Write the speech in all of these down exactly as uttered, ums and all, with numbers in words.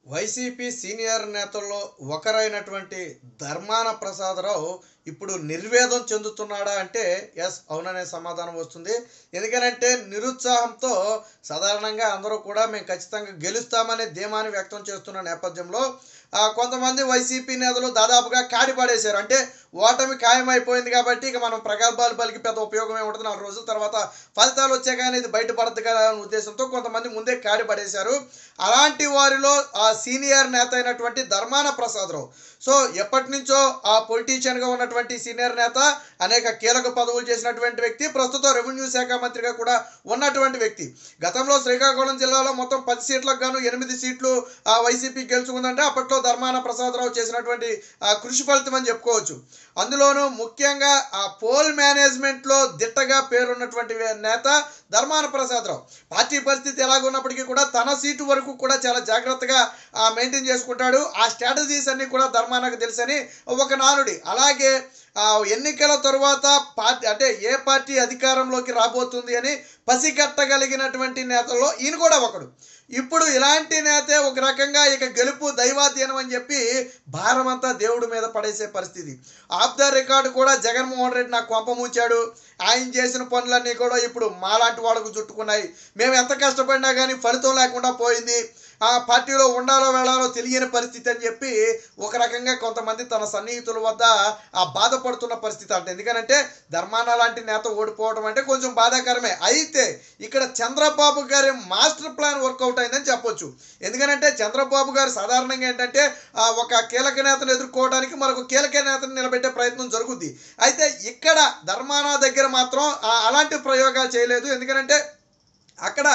YCP senior నేతల్లో ఒకరైనటువంటి ధర్మాన ప్రసాదరావు ఇప్పుడు నిర్వేదం చెందుతున్నాడా అంటే ఎస్ అవుననే సమాధానం వస్తుంది. ఎందుకనంటే నిరుత్సాహంతో సాధారణంగా అందరూ కూడా మేము ఖచ్చితంగా గెలుస్తామనే ధీమాని వ్యక్తం చేస్తున్న నేపథ్యంలో కొంతమంది వైసీపీ నేతలు దాదాపుగా కాడి పడేశారు. అంటే ఓటమి ఖాయమైపోయింది కాబట్టి ఇక మనం ప్రగల్భాలు పలికి పెద్ద ఉపయోగం ఏముంటుంది, నాలుగు రోజుల తర్వాత ఫలితాలు వచ్చే కానీ ఇది బయటపడదు కదా అనే ఉద్దేశంతో కొంతమంది ముందే కాడి పడేశారు. అలాంటి వారిలో ఆ సీనియర్ నేత అయినటువంటి ధర్మాన ప్రసాదరావు, సో ఎప్పటి నుంచో ఆ పొలిటీషియన్గా ఉన్నటువంటి సీనియర్ నేత, అనేక కీలక పదవులు చేసినటువంటి వ్యక్తి, ప్రస్తుతం రెవెన్యూ శాఖ మంత్రిగా కూడా ఉన్నటువంటి వ్యక్తి. గతంలో శ్రీకాకుళం జిల్లాలో మొత్తం పది సీట్లకు గాను ఎనిమిది సీట్లు ఆ వైసీపీ గెలుచుకుందంటే అప్పట్లో ధర్మాన ప్రసాదరావు చేసినటువంటి కృషి ఫలితం అని చెప్పుకోవచ్చు. అందులోనూ ముఖ్యంగా ఆ పోల్ మేనేజ్మెంట్లో దిట్టగా పేరున్నటువంటి నేత ధర్మాన ప్రసాదరావు. పార్టీ పరిస్థితి ఎలాగున్నప్పటికీ కూడా తన సీటు వరకు కూడా చాలా జాగ్రత్తగా మెయింటైన్ చేసుకుంటాడు. ఆ స్ట్రాటజీస్ అన్నీ కూడా ధర్మానకు తెలుసని ఒక నానుడి. అలాగే ఎన్నికల తరువాత పార్టీ అంటే ఏ పార్టీ అధికారంలోకి రాబోతుంది అని పసిగట్టగలిగినటువంటి నేతల్లో ఈయన కూడా ఒకడు. ఇప్పుడు ఇలాంటి నేతే ఒక రకంగా ఇక గెలుపు దైవాధీనం అని చెప్పి భారమంతా దేవుడి మీద పడేసే పరిస్థితి. ఆఫ్ ద రికార్డు కూడా జగన్మోహన్ రెడ్డి నాకు కొంప ముంచాడు, ఆయన చేసిన పనులన్నీ కూడా ఇప్పుడు మాలాంటి వాళ్ళకు చుట్టుకున్నాయి, మేము ఎంత కష్టపడినా కానీ ఫలితం లేకుండా పోయింది, ఆ పార్టీలో ఉండాలో వెళ్ళాలో తెలియని పరిస్థితి అని చెప్పి ఒక రకంగా కొంతమంది తన సన్నిహితుల వద్ద ఆ బాధపడుతున్న పరిస్థితి. అంటే ఎందుకనంటే ధర్మాన లాంటి నేత ఓడిపోవడం అంటే కొంచెం బాధాకరమే. అయితే ఇక్కడ చంద్రబాబు గారి మాస్టర్ ప్లాన్ వర్కౌట్ అయిందని చెప్పొచ్చు. ఎందుకనంటే చంద్రబాబు గారు సాధారణంగా ఏంటంటే ఒక కీలక నేతను ఎదుర్కోవడానికి మరొక కీలక నేతను నిలబెట్టే ప్రయత్నం జరుగుద్ది. అయితే ఇక్కడ ధర్మాన దగ్గర మాత్రం అలాంటి ప్రయోగాలు చేయలేదు. ఎందుకంటే అక్కడ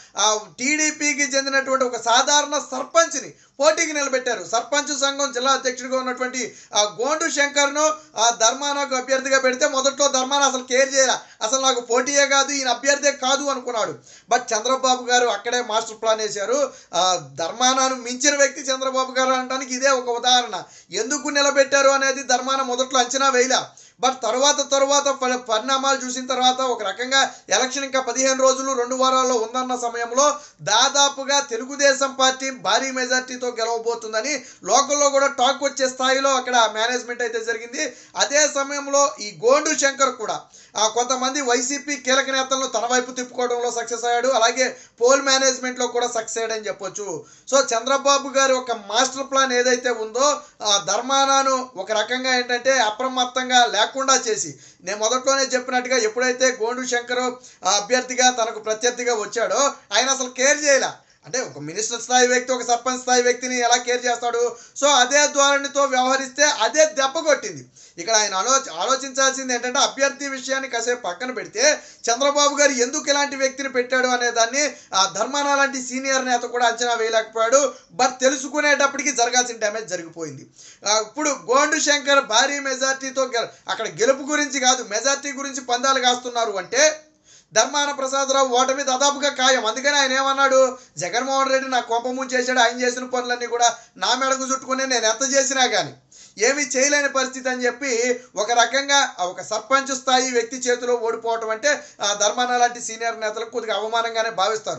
టీడీపీకి చెందినటువంటి ఒక సాధారణ సర్పంచ్ని పోటీకి నిలబెట్టారు. సర్పంచ్ సంఘం జిల్లా అధ్యక్షుడిగా ఉన్నటువంటి ఆ గోండు శంకర్ను ఆ ధర్మానకు అభ్యర్థిగా పెడితే మొదట్లో ధర్మాన అసలు కేర్ చేయాల, అసలు నాకు పోటీయే కాదు ఈయన అభ్యర్థే కాదు అనుకున్నాడు. బట్ చంద్రబాబు గారు అక్కడే మాస్టర్ ప్లాన్ వేశారు. ధర్మానాను మించిన వ్యక్తి చంద్రబాబు గారు అనడానికి ఇదే ఒక ఉదాహరణ. ఎందుకు నిలబెట్టారు అనేది ధర్మాన మొదట్లో అంచనా వేయలే. బట్ తర్వాత తరువాత పరిణామాలు చూసిన తర్వాత ఒక రకంగా ఎలక్షన్ ఇంకా పదిహేను రోజులు రెండు వారాల్లో ఉందన్న సమయంలో దాదాపుగా తెలుగుదేశం పార్టీ భారీ మెజార్టీతో గెలవబోతుందని లోకల్లో కూడా టాక్ వచ్చే స్థాయిలో అక్కడ మేనేజ్మెంట్ అయితే జరిగింది. అదే సమయంలో ఈ గోండు శంకర్ కూడా కొంతమంది వైసీపీ కీలక నేతలను తన వైపు తిప్పుకోవడంలో సక్సెస్ అయ్యాడు. అలాగే పోల్ మేనేజ్మెంట్లో కూడా సక్సెస్ అయ్యాడని చెప్పొచ్చు. సో చంద్రబాబు గారి ఒక మాస్టర్ ప్లాన్ ఏదైతే ఉందో ధర్మానాను ఒక రకంగా ఏంటంటే అప్రమత్తంగా లేకుండా చేసి, నేను మొదట్లోనే చెప్పినట్టుగా ఎప్పుడైతే గోండు శంకర్ అభ్యర్థిగా తనకు ప్రత్యర్థిగా వచ్చాడో ఆయన అసలు కేర్ చేయలే. అంటే ఒక మినిస్టర్ స్థాయి వ్యక్తి ఒక సర్పంచ్ స్థాయి వ్యక్తిని ఎలా కేర్ చేస్తాడు? సో అదే ధోరణితో వ్యవహరిస్తే అదే దెబ్బ కొట్టింది. ఇక్కడ ఆయన ఆలో ఆలోచించాల్సింది ఏంటంటే అభ్యర్థి విషయాన్ని కాసేపు పక్కన పెడితే చంద్రబాబు గారు ఎందుకు ఇలాంటి వ్యక్తిని పెట్టాడు అనే దాన్ని ఆ ధర్మాన లాంటి సీనియర్ నేత కూడా అంచనా వేయలేకపోయాడు. బట్ తెలుసుకునేటప్పటికి జరగాల్సిన డ్యామేజ్ జరిగిపోయింది. ఇప్పుడు గోండు శంకర్ భారీ మెజార్టీతో అక్కడ గెలుపు గురించి కాదు మెజార్టీ గురించి పందాలు కాస్తున్నారు అంటే ధర్మాన ప్రసాదరావు ఓటమి దాదాపుగా ఖాయం. అందుకని ఆయన ఏమన్నాడు, జగన్మోహన్ రెడ్డి నా కొంప ముంచేశాడు, ఆయన చేసిన పనులన్నీ కూడా నా మెడకు చుట్టుకుని నేను ఎంత చేసినా కానీ ఏమీ చేయలేని పరిస్థితి అని చెప్పి ఒక రకంగా ఒక సర్పంచ్ స్థాయి వ్యక్తి చేతిలో ఓడిపోవటం అంటే ధర్మాన లాంటి సీనియర్ నేతలకు కొద్దిగా అవమానంగానే భావిస్తారు.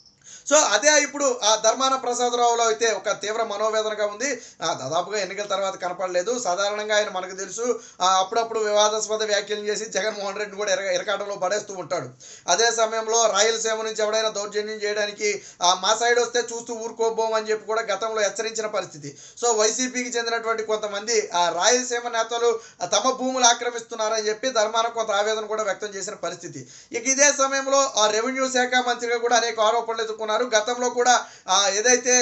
సో అదే ఇప్పుడు ఆ ధర్మాన ప్రసాదరావులో అయితే ఒక తీవ్ర మనోవేదనగా ఉంది. దాదాపుగా ఎన్నికల తర్వాత కనపడలేదు. సాధారణంగా ఆయన మనకు తెలుసు అప్పుడప్పుడు వివాదాస్పద వ్యాఖ్యలు చేసి జగన్మోహన్ రెడ్డిని కూడా ఎరగ ఎరకాటంలో పడేస్తూ ఉంటాడు. అదే సమయంలో రాయలసీమ నుంచి ఎవడైనా దౌర్జన్యం చేయడానికి మా సైడ్ వస్తే చూస్తూ ఊరుకోబోమని చెప్పి కూడా గతంలో హెచ్చరించిన పరిస్థితి. సో వైసీపీకి చెందినటువంటి కొంతమంది ఆ రాయలసీమ నేతలు తమ భూములు ఆక్రమిస్తున్నారని చెప్పి ధర్మాన కొంత ఆవేదన కూడా వ్యక్తం చేసిన పరిస్థితి. ఇక ఇదే సమయంలో ఆ రెవెన్యూ శాఖ మంత్రిగా కూడా అనేక ఆరోపణలు ఎదుర్కొన్నారు. గతంలో కూడా ఏదైతే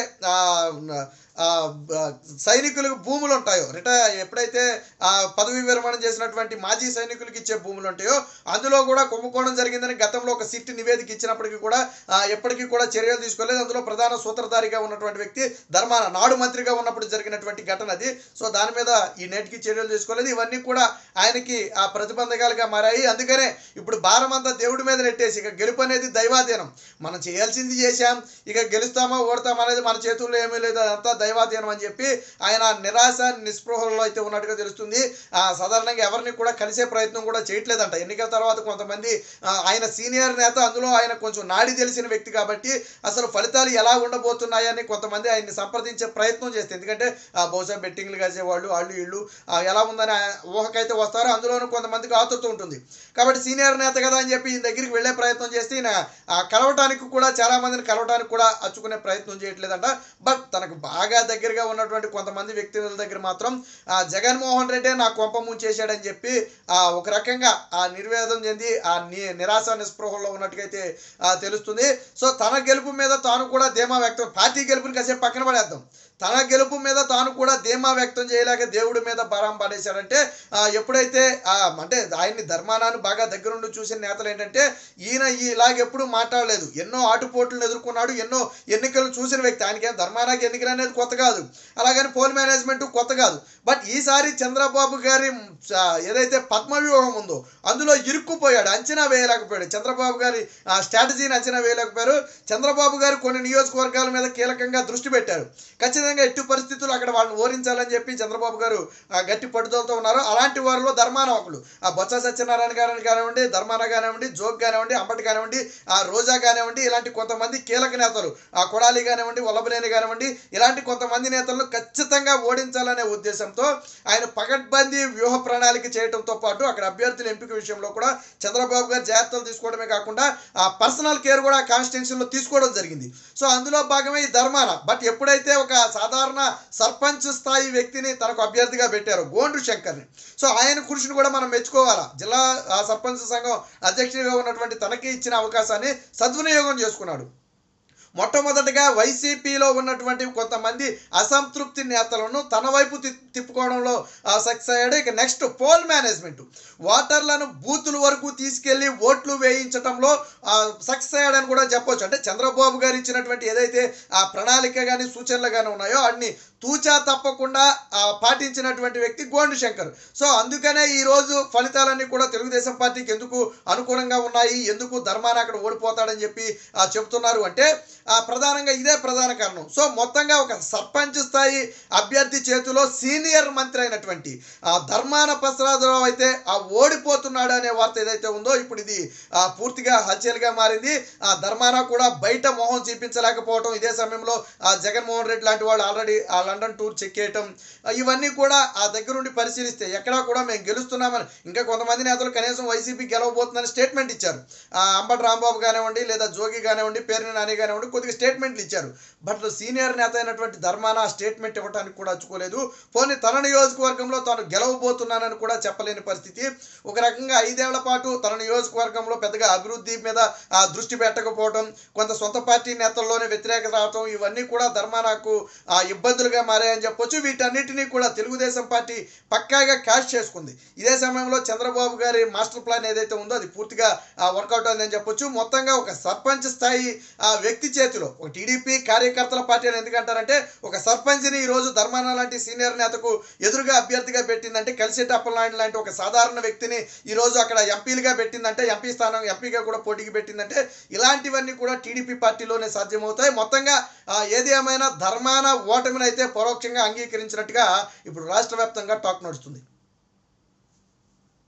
సైనికులకు భూములు ఉంటాయో రిటైర్ ఎప్పుడైతే పదవి విరమణ చేసినటువంటి మాజీ సైనికులకు ఇచ్చే భూములు ఉంటాయో అందులో కూడా కుంభకోణం జరిగిందని గతంలో ఒక సిట్ నివేదిక ఇచ్చినప్పటికీ కూడా ఎప్పటికీ కూడా చర్యలు తీసుకోలేదు. అందులో ప్రధాన సూత్రధారిగా ఉన్నటువంటి వ్యక్తి ధర్మాన నాడు మంత్రిగా ఉన్నప్పుడు జరిగినటువంటి ఘటన అది. సో దాని మీద ఈ నేటికి చర్యలు తీసుకోలేదు. ఇవన్నీ కూడా ఆయనకి ఆ ప్రతిబంధకాలుగా మారాయి. అందుకనే ఇప్పుడు భారం అంతా దేవుడి మీద నెట్టేసి ఇక గెలుపు అనేది దైవాధీనం, మనం చేయాల్సింది చేశాం, ఇక గెలుస్తామా ఓడతామా అనేది మన చేతుల్లో ఏమీ లేదు, అదంతా దైవాధీనం అని చెప్పి ఆయన నిరాశ నిస్పృహల్లో అయితే ఉన్నట్టుగా తెలుస్తుంది. సాధారణంగా ఎవరిని కూడా కలిసే ప్రయత్నం కూడా చేయట్లేదంట. ఎన్నికల తర్వాత కొంతమంది ఆయన సీనియర్ నేత, అందులో ఆయన కొంచెం నాడి తెలిసిన వ్యక్తి కాబట్టి అసలు ఫలితాలు ఎలా ఉండబోతున్నాయని కొంతమంది ఆయన్ని సంప్రదించే ప్రయత్నం చేస్తే, ఎందుకంటే బహుశా బెట్టింగ్లు కాసేవాళ్ళు వాళ్ళు వీళ్ళు ఎలా ఉందని ఊహకైతే వస్తారో అందులోనూ కొంతమందికి ఆతృత ఉంటుంది. కాబట్టి సీనియర్ నేత కదా అని చెప్పి ఈయన దగ్గరికి వెళ్ళే ప్రయత్నం చేస్తే ఈయన కలవటానికి కూడా చాలా మందిని కలవటానికి కూడా అచ్చుకునే ప్రయత్నం చేయట్లేదంట. బట్ తనకు బాగా దగ్గరగా ఉన్నటువంటి కొంతమంది వ్యక్తుల దగ్గర మాత్రం జగన్మోహన్ రెడ్డి నా కొంప ముంచేశాడని చెప్పి ఒక రకంగా ఆ నిర్వేదం చెంది ఆ నిరాశ నిస్పృహల్లో ఉన్నట్టుగైతే తెలుస్తుంది. సో తన గెలుపు మీద తాను కూడా ధీమా వ్యక్తం, పార్టీ గెలుపుని కాసేపు పక్కన పడేద్దాం, తన గెలుపు మీద తాను కూడా ధీమా వ్యక్తం చేయలేక దేవుడి మీద భారం పడేశాడంటే ఎప్పుడైతే అంటే ఆయన్ని ధర్మానాన్ని బాగా దగ్గరుండి చూసిన నేతలు ఏంటంటే ఈయన ఇలాగెప్పుడు మాట్లాడలేదు, ఎన్నో ఆటుపోట్లను ఎదుర్కొన్నాడు, ఎన్నో ఎన్నికలు చూసిన వ్యక్తి. ఆయనకేం ధర్మానాకి ఎన్నికలు అనేది కొత్త కాదు, అలాగని పోల్ మేనేజ్మెంట్ కొత్త కాదు. బట్ ఈసారి చంద్రబాబు గారి ఏదైతే పద్మవ్యూహం ఉందో అందులో ఇరుక్కుపోయాడు, అంచనా వేయలేకపోయాడు. చంద్రబాబు గారి స్ట్రాటజీని అంచనా వేయలేకపోయారు. చంద్రబాబు గారు కొన్ని నియోజకవర్గాల మీద కీలకంగా దృష్టి పెట్టారు. ఖచ్చితంగా ఎట్టి పరిస్థితులు అక్కడ వాళ్ళని ఓరించాలని చెప్పి చంద్రబాబు గారు గట్టి పట్టుదలతో ఉన్నారు. అలాంటి వారిలో ధర్మాన ఒకళ్ళు, ఆ బొత్స సత్యనారాయణ గారిని కానివ్వండి, ధర్మాన కానివ్వండి, జోగ్ కానివ్వండి, అంబటి కానివ్వండి, ఆ రోజా కానివ్వండి, ఇలాంటి కొంతమంది కీలక నేతలు, ఆ కొడాలి కానివ్వండి, వల్లభనేని కానివ్వండి, ఇలాంటి కొంతమంది నేతలను ఖచ్చితంగా ఓడించాలనే ఉద్దేశంతో ఆయన పకడ్బందీ వ్యూహ ప్రణాళిక చేయడంతో పాటు అక్కడ అభ్యర్థుల ఎంపిక విషయంలో కూడా చంద్రబాబు గారు జాగ్రత్తలు తీసుకోవడమే కాకుండా ఆ పర్సనల్ కేర్ కూడా కాన్స్టిట్యూన్సీలో తీసుకోవడం జరిగింది. సో అందులో భాగమే ఈ ధర్మాన. బట్ ఎప్పుడైతే ఒక సాధారణ సర్పంచ్ స్థాయి వ్యక్తిని తనకు అభ్యర్థిగా పెట్టారు, గోండ్రు శంకర్ని, సో ఆయన కృషిని కూడా మనం మెచ్చుకోవాలా. జిల్లా సర్పంచ్ సంఘం అధ్యక్షుడిగా ఉన్నటువంటి తనకి ఇచ్చిన అవకాశాన్ని సద్వినియోగం చేసుకున్నాడు. మొట్టమొదటిగా వైసీపీలో ఉన్నటువంటి కొంతమంది అసంతృప్తి నేతలను తన వైపు తిప్పుకోవడంలో సక్సెస్ అయ్యాడు. ఇక నెక్స్ట్ పోల్ మేనేజ్మెంట్, ఓటర్లను బూతుల వరకు తీసుకెళ్లి ఓట్లు వేయించడంలో సక్సెస్ అయ్యాడని కూడా చెప్పొచ్చు. అంటే చంద్రబాబు గారు ఇచ్చినటువంటి ఏదైతే ఆ ప్రణాళిక కానీ సూచనలు కానీ ఉన్నాయో అన్ని తూచా తప్పకుండా పాటించినటువంటి వ్యక్తి గోండు శంకర్. సో అందుకనే ఈరోజు ఫలితాలన్నీ కూడా తెలుగుదేశం పార్టీకి ఎందుకు అనుకూలంగా ఉన్నాయి, ఎందుకు ధర్మాన అక్కడ ఓడిపోతాడని చెప్పి చెప్తున్నారు అంటే ప్రధానంగా ఇదే ప్రధాన కారణం. సో మొత్తంగా ఒక సర్పంచ్ స్థాయి అభ్యర్థి చేతిలో సీనియర్ మంత్రి అయినటువంటి ధర్మాన ప్రసాదరావు అయితే ఆ ఓడిపోతున్నాడు అనే వార్త ఏదైతే ఉందో ఇప్పుడు ఇది పూర్తిగా హల్చల్గా మారింది. ఆ ధర్మాన కూడా బయట మొహం చూపించలేకపోవటం, ఇదే సమయంలో జగన్మోహన్ రెడ్డి లాంటి వాళ్ళు ఆల్రెడీ ఆ లండన్ టూర్ చెక్ చేయటం, ఇవన్నీ కూడా ఆ దగ్గరుండి పరిశీలిస్తే ఎక్కడా కూడా మేము గెలుస్తున్నామని, ఇంకా కొంతమంది నేతలు కనీసం వైసీపీ గెలవబోతుందని స్టేట్మెంట్ ఇచ్చారు. అంబటి రాంబాబు కానివ్వండి, లేదా జోగి కానివ్వండి, పేరుని నాని కానివ్వండి, కొద్దిగా స్టేట్మెంట్లు ఇచ్చారు. బట్ సీనియర్ నేత అయినటువంటి ధర్మాన ఆ స్టేట్మెంట్ ఇవ్వడానికి కూడా అచ్చుకోలేదు. పోనీ తన నియోజకవర్గంలో తాను గెలవబోతున్నానని కూడా చెప్పలేని పరిస్థితి. ఒక రకంగా ఐదేళ్ల పాటు తన నియోజకవర్గంలో పెద్దగా అభివృద్ధి మీద ఆ దృష్టి పెట్టకపోవడం, కొంత సొంత పార్టీ నేతల్లోనే వ్యతిరేకత రావటం, ఇవన్నీ కూడా ధర్మానకు ఆ ఇబ్బందులుగా మారాయని చెప్పొచ్చు. వీటన్నిటినీ కూడా తెలుగుదేశం పార్టీ పక్కాగా క్యాష్ చేసుకుంది. ఇదే సమయంలో చంద్రబాబు గారి మాస్టర్ ప్లాన్ ఏదైతే ఉందో అది పూర్తిగా వర్కౌట్ అయిందని చెప్పొచ్చు. మొత్తంగా ఒక సర్పంచ్ స్థాయి ఆ వ్యక్తి చేతిలో, ఒక టీడీపీ కార్యకర్తల పార్టీ అని ఎందుకంటారంటే ఒక సర్పంచ్ని ఈరోజు ధర్మాన లాంటి సీనియర్ నేతకు ఎదురుగా అభ్యర్థిగా పెట్టిందంటే, కలిసేటి అప్పలనాయుడు లాంటి ఒక సాధారణ వ్యక్తిని ఈరోజు అక్కడ ఎంపీలుగా పెట్టిందంటే, ఎంపీ స్థానం ఎంపీగా కూడా పోటీకి పెట్టిందంటే, ఇలాంటివన్నీ కూడా టీడీపీ పార్టీలోనే సాధ్యమవుతాయి. మొత్తంగా ఏది ఏమైనా ధర్మాన ఓటమిని అయితే పరోక్షంగా అంగీకరించినట్టుగా ఇప్పుడు రాష్ట్ర వ్యాప్తంగా టాక్ నడుస్తుంది.